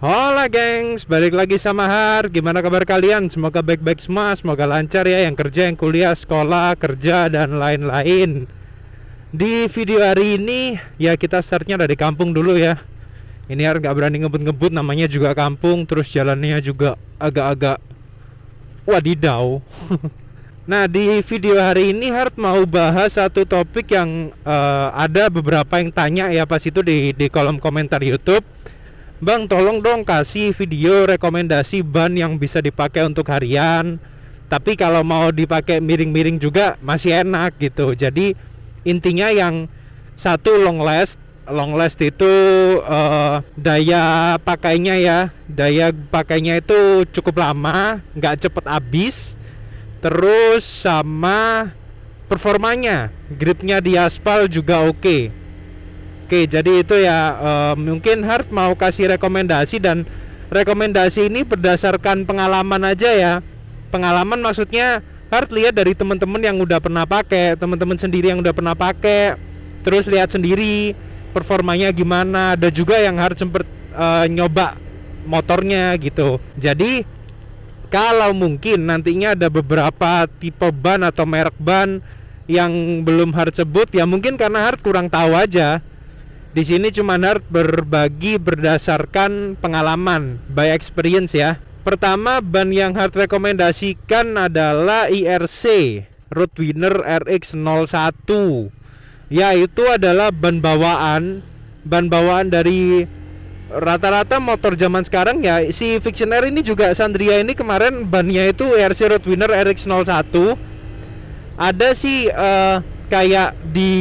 Hola gengs, balik lagi sama Har. Gimana kabar kalian? Semoga baik-baik semua, semoga lancar ya, yang kerja, yang kuliah, sekolah, kerja, dan lain-lain. Di video hari ini ya kita startnya dari kampung dulu ya. Ini Har gak berani ngebut-ngebut, namanya juga kampung. Terus jalannya juga agak-agak wadidaw. Nah, di video hari ini Hart mau bahas satu topik yang ada beberapa yang tanya ya pas itu di kolom komentar YouTube. Bang, tolong dong kasih video rekomendasi ban yang bisa dipakai untuk harian. Tapi kalau mau dipakai miring-miring juga masih enak gitu. Jadi intinya yang satu long last. Long last itu daya pakainya ya. Daya pakainya itu cukup lama, nggak cepet habis. Terus sama performanya, gripnya di aspal juga oke. Oke, jadi itu ya, mungkin Hart mau kasih rekomendasi, dan rekomendasi ini berdasarkan pengalaman aja ya. Pengalaman maksudnya Hart lihat dari teman-teman yang udah pernah pakai, teman-teman sendiri yang udah pernah pakai, terus lihat sendiri performanya gimana. Ada juga yang Hart sempet nyoba motornya gitu. Jadi kalau mungkin nantinya ada beberapa tipe ban atau merek ban yang belum Hart sebut ya, mungkin karena Hart kurang tahu aja. Di sini cuma Hart berbagi berdasarkan pengalaman, by experience ya. Pertama, ban yang Hart rekomendasikan adalah IRC Roadwinner RX01. Ya, itu adalah ban bawaan dari rata-rata motor zaman sekarang ya. Si Fictioner ini juga, Sandria ini kemarin bannya itu IRC Roadwinner RX01. Ada sih kayak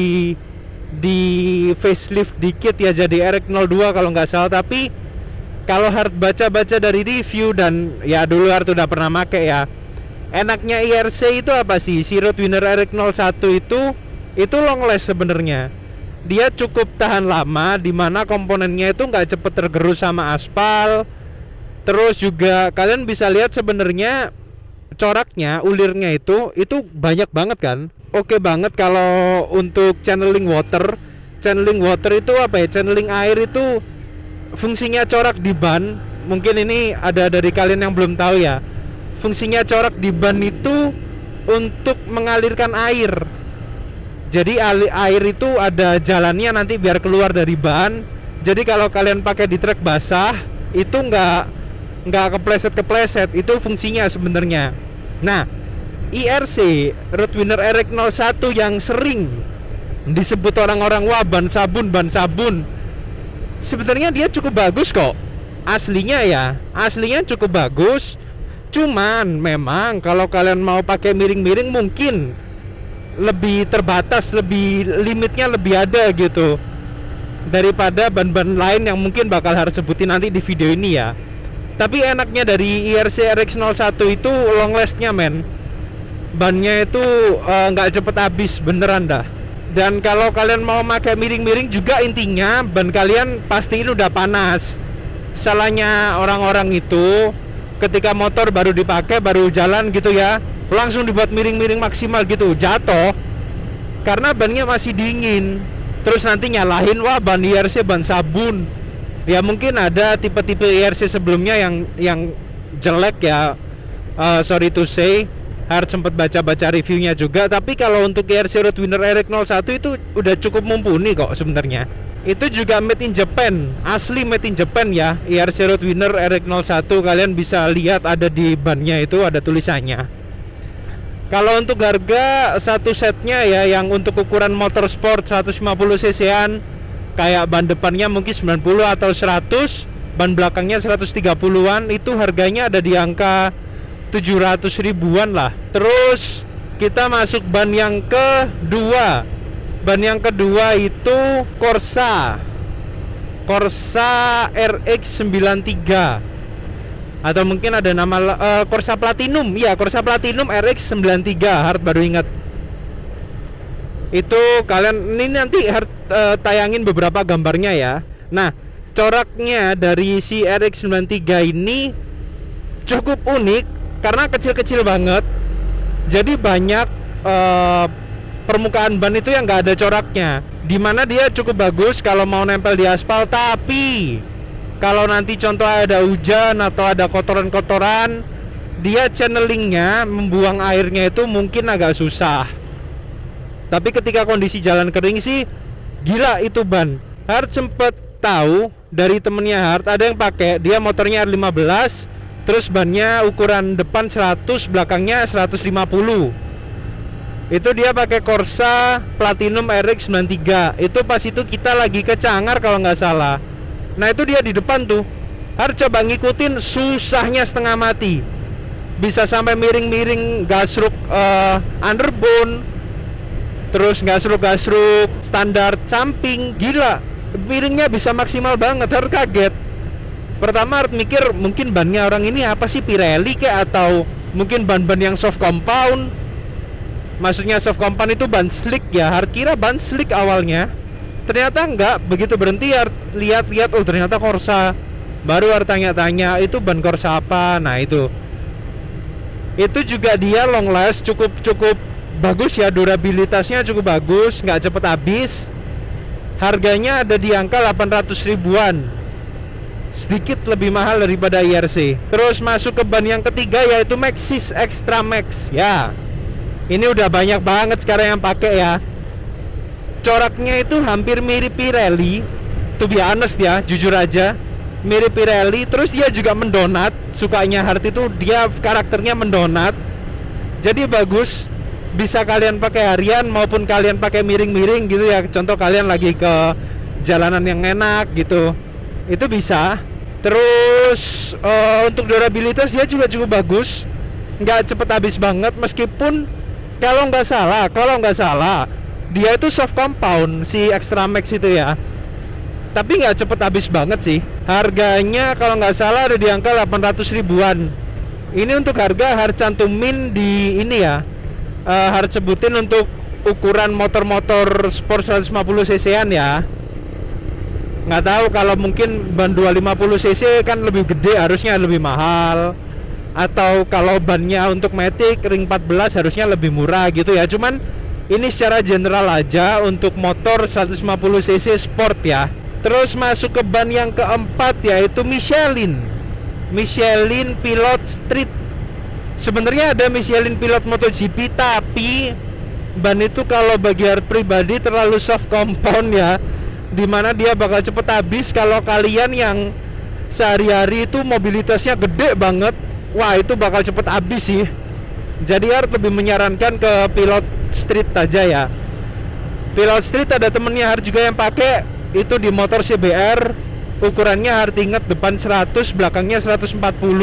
di facelift dikit ya, jadi RX02 kalau nggak salah. Tapi kalau Hart baca-baca dari review, dan ya dulu Hart udah pernah make ya, enaknya IRC itu apa sih? Si Roadwinner RX01 itu long last sebenarnya. Dia cukup tahan lama, dimana komponennya itu nggak cepet tergerus sama aspal. Terus juga kalian bisa lihat sebenarnya coraknya, ulirnya itu banyak banget kan. Oke banget kalau untuk channeling water. Channeling water itu apa ya? Channeling air itu fungsinya corak di ban. Mungkin ini ada dari kalian yang belum tahu ya. Fungsinya corak di ban itu untuk mengalirkan air. Jadi air itu ada jalannya nanti biar keluar dari ban. Jadi kalau kalian pakai di trek basah itu nggak kepleset. Itu fungsinya sebenarnya. Nah, IRC Roadwinner RX01 yang sering disebut orang-orang wah ban sabun, sebenarnya dia cukup bagus kok. Aslinya cukup bagus. Cuman memang kalau kalian mau pakai miring-miring mungkin lebih terbatas, limitnya lebih ada gitu daripada ban-ban lain yang mungkin bakal harus sebutin nanti di video ini ya. Tapi enaknya dari IRC RX01 itu long lastnya men. Bannya itu nggak cepet habis beneran dah. Dan kalau kalian mau pakai miring-miring juga, intinya ban kalian pastiin udah panas. Salahnya orang-orang itu ketika motor baru dipakai, baru jalan gitu ya, langsung dibuat miring-miring maksimal gitu, jatuh karena bannya masih dingin. Terus nanti nyalahin wah ban IRC ban sabun. Ya mungkin ada tipe-tipe IRC sebelumnya yang jelek ya, sorry to say. Hart sempat baca-baca reviewnya juga. Tapi kalau untuk IRC Roadwinner RX01 itu udah cukup mumpuni kok sebenarnya. Itu juga made in Japan, asli made in Japan ya. IRC Roadwinner RX01 kalian bisa lihat ada di bannya itu ada tulisannya. Kalau untuk harga satu setnya ya, yang untuk ukuran motorsport 150 cc-an, kayak ban depannya mungkin 90 atau 100, ban belakangnya 130-an, itu harganya ada di angka 700 ribuan lah. Terus kita masuk ban yang kedua. Ban yang kedua itu Corsa RX93, atau mungkin ada nama Corsa Platinum. Ya, Corsa Platinum RX93, Hart baru ingat. Itu kalian ini nanti Hart tayangin beberapa gambarnya ya. Nah, coraknya dari si RX93 ini cukup unik karena kecil-kecil banget. Jadi banyak permukaan ban itu yang nggak ada coraknya, dimana dia cukup bagus kalau mau nempel di aspal. Tapi kalau nanti contoh ada hujan atau ada kotoran-kotoran, dia channelingnya membuang airnya itu mungkin agak susah. Tapi ketika kondisi jalan kering sih gila itu ban. Hard sempet tahu dari temennya Hard, ada yang pakai, dia motornya R15, terus bannya ukuran depan 100, belakangnya 150. Itu dia pakai Corsa Platinum RX 93. Itu pas itu kita lagi ke Cangar kalau nggak salah. Nah itu dia di depan tuh. Harus coba ngikutin, susahnya setengah mati. Bisa sampai miring-miring gasruk underbone, terus gasruk standar samping. Gila, miringnya bisa maksimal banget. Harus kaget. Pertama harus mikir mungkin bannya orang ini apa sih, Pirelli kayak, atau mungkin ban-ban yang soft compound. Maksudnya soft compound itu ban slick ya. Harus kira ban slick awalnya. Ternyata enggak, begitu berhenti ya lihat-lihat, oh ternyata Corsa. Baru harus tanya-tanya itu ban Corsa apa. Nah itu juga dia long last, cukup bagus ya, durabilitasnya cukup bagus, nggak cepet habis. Harganya ada di angka 800 ribuan, sedikit lebih mahal daripada IRC. Terus masuk ke ban yang ketiga yaitu Maxxis Extra Max. Ya, ini udah banyak banget sekarang yang pakai ya. Coraknya itu hampir mirip Pirelli, to be honest ya, jujur aja mirip Pirelli. Terus dia juga mendonat, sukanya Hard itu dia karakternya mendonat, jadi bagus. Bisa kalian pakai harian maupun kalian pakai miring-miring gitu ya. Contoh kalian lagi ke jalanan yang enak gitu, itu bisa. Terus untuk durabilitas dia juga cukup bagus, nggak cepet habis banget. Meskipun kalau nggak salah dia itu soft compound si Extra Max itu ya, tapi nggak cepet habis banget sih. Harganya kalau nggak salah ada di angka 800 ribuan. Ini untuk harga Hard cantumin di ini ya, Hard sebutin untuk ukuran motor-motor sport 150 cc-an ya. Nggak tahu kalau mungkin ban 250 cc kan lebih gede, harusnya lebih mahal. Atau kalau bannya untuk Matic ring 14 harusnya lebih murah gitu ya. Cuman ini secara general aja untuk motor 150 cc sport ya. Terus masuk ke ban yang keempat yaitu Michelin Pilot Street. Sebenarnya ada Michelin Pilot MotoGP, tapi ban itu kalau bagi Hard pribadi terlalu soft compound ya, dimana dia bakal cepet habis. Kalau kalian yang sehari-hari itu mobilitasnya gede banget, wah itu bakal cepet habis sih. Jadi Hard lebih menyarankan ke Pilot Street aja ya. Pilot Street ada temennya Hard juga yang pakai, itu di motor CBR. Ukurannya Hard inget, depan 100, belakangnya 140.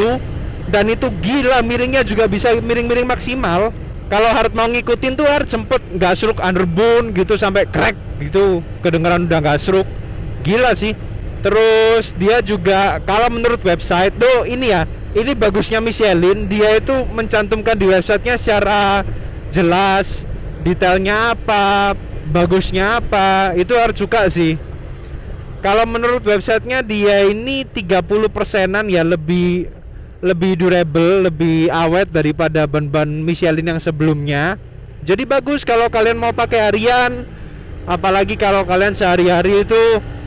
Dan itu gila, miringnya juga bisa miring-miring maksimal. Kalau Hard mau ngikutin tuh Hard sempet gasruk underbone gitu sampai crack gitu, kedengeran udah gasruk. Gila sih. Terus dia juga kalau menurut website tuh ini ya, ini bagusnya Michelin, dia itu mencantumkan di websitenya secara jelas detailnya apa, bagusnya apa, itu Hard suka sih. Kalau menurut websitenya dia ini 30%-an ya, lebih durable, lebih awet daripada ban-ban Michelin yang sebelumnya. Jadi bagus kalau kalian mau pakai harian, apalagi kalau kalian sehari-hari itu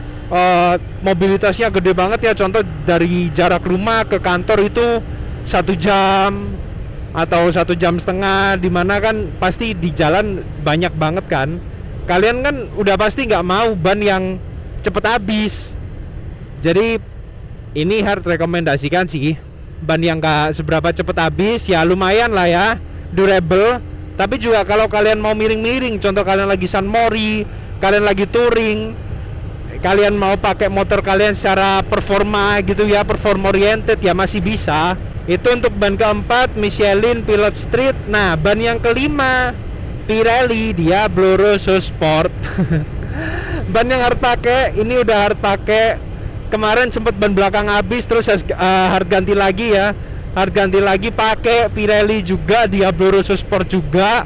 mobilitasnya gede banget ya. Contoh dari jarak rumah ke kantor itu 1 jam atau 1,5 jam, dimana kan pasti di jalan banyak banget kan. Kalian kan udah pasti nggak mau ban yang cepet habis. Jadi ini Hard rekomendasikan sih ban yang gak seberapa cepet habis ya, lumayan lah ya, durable. Tapi juga kalau kalian mau miring-miring, contoh kalian lagi San Mori, kalian lagi touring, kalian mau pakai motor kalian secara performa gitu ya, perform oriented ya, masih bisa. Itu untuk ban keempat Michelin Pilot Street. Nah ban yang kelima Pirelli Diablo Rosso Sport. Ban yang Hard pakai, ini udah Hard pakai kemarin, sempet ban belakang habis, terus Hard ganti lagi ya. Hard ganti lagi pakai Pirelli juga, Diablo Rosso Sport juga.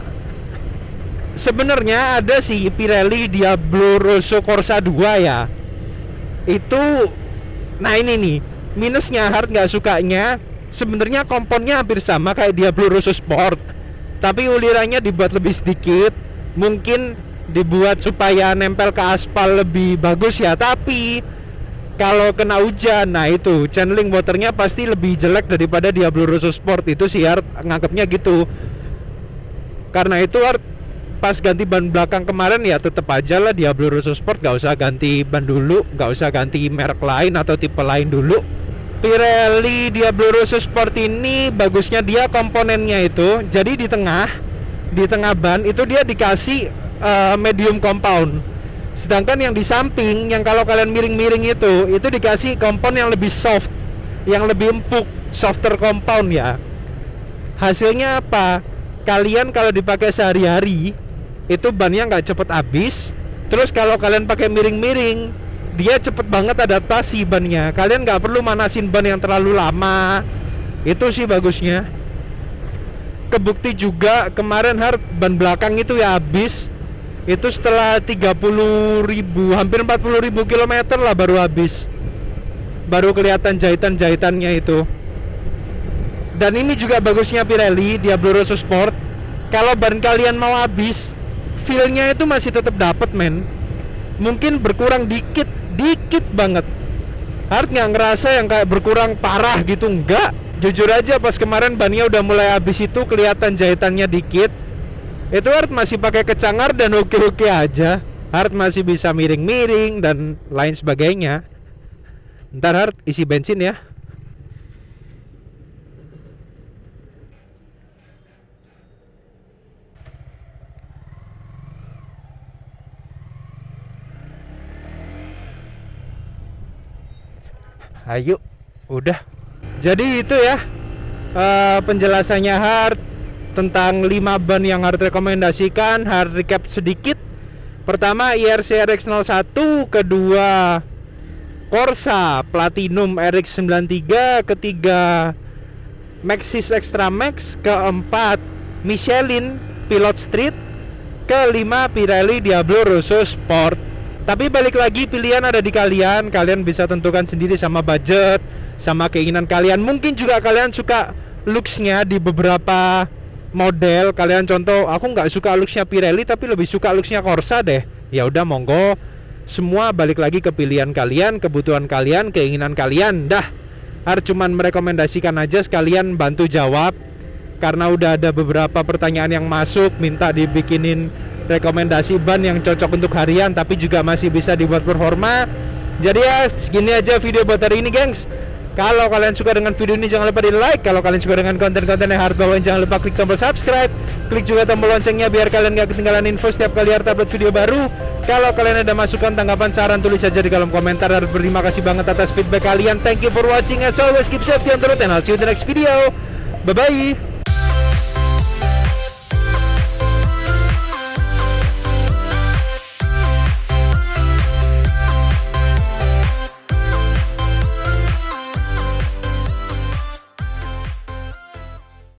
Sebenarnya ada sih Pirelli Diablo Rosso Corsa 2 ya. Itu, nah ini nih minusnya Hard nggak sukanya. Sebenarnya komponnya hampir sama kayak Diablo Rosso Sport, tapi ulirannya dibuat lebih sedikit. Mungkin dibuat supaya nempel ke aspal lebih bagus ya. Tapi kalau kena hujan, nah itu channeling waternya pasti lebih jelek daripada Diablo Rosso Sport. Itu sih Art nganggapnya gitu. Karena itu Art pas ganti ban belakang kemarin ya tetap aja lah Diablo Rosso Sport, gak usah ganti ban dulu, gak usah ganti merek lain atau tipe lain dulu. Pirelli Diablo Rosso Sport ini bagusnya dia komponennya itu, jadi di tengah ban itu dia dikasih medium compound. Sedangkan yang di samping, yang kalau kalian miring-miring itu dikasih compound yang lebih soft, yang lebih empuk, softer compound ya. Hasilnya apa? Kalian kalau dipakai sehari-hari itu bannya nggak cepet habis. Terus kalau kalian pakai miring-miring, dia cepet banget adaptasi bannya. Kalian nggak perlu manasin ban yang terlalu lama. Itu sih bagusnya. Kebukti juga kemarin ban belakang itu ya habis. Itu setelah 30.000, hampir 40.000 kilometer lah baru habis. Baru kelihatan jahitan-jahitannya itu. Dan ini juga bagusnya Pirelli Diablo Rosso Sport. Kalau ban kalian mau habis, feel-nya itu masih tetap dapat, men. Mungkin berkurang dikit banget. Nggak ngerasa yang kayak berkurang parah gitu, enggak. Jujur aja pas kemarin bannya udah mulai habis itu kelihatan jahitannya dikit. Itu masih pakai kecangar dan oke-oke aja. Masih bisa miring-miring dan lain sebagainya. Ntar isi bensin ya. Ayo, udah. Jadi itu ya penjelasannya tentang 5 ban yang rekomendasikan. Recap sedikit. Pertama IRC RX01, kedua Corsa Platinum RX93, ketiga Maxxis Extra Max, keempat Michelin Pilot Street, kelima Pirelli Diablo Rosso Sport. Tapi balik lagi, pilihan ada di kalian. Kalian bisa tentukan sendiri sama budget, sama keinginan kalian. Mungkin juga kalian suka looks-nya di beberapa model. Kalian contoh, aku nggak suka looks-nya Pirelli tapi lebih suka looks-nya Corsa deh. Ya udah monggo. Semua balik lagi ke pilihan kalian, kebutuhan kalian, keinginan kalian. Dah, cuman merekomendasikan aja, sekalian bantu jawab. Karena udah ada beberapa pertanyaan yang masuk, minta dibikinin rekomendasi ban yang cocok untuk harian tapi juga masih bisa dibuat performa. Jadi ya segini aja video buat hari ini, gengs. Kalau kalian suka dengan video ini jangan lupa di like. Kalau kalian suka dengan konten-konten yang bawain jangan lupa klik tombol subscribe. Klik juga tombol loncengnya biar kalian gak ketinggalan info setiap kali upload video baru. Kalau kalian ada masukan, tanggapan, saran, tulis aja di kolom komentar. Terima kasih banget atas feedback kalian. Thank you for watching. As always, keep safe and true, and I'll see you in the next video. Bye bye.